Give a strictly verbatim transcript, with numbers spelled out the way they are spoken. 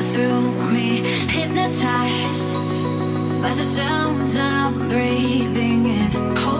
through me, hypnotized by the sounds I'm breathing in. Hold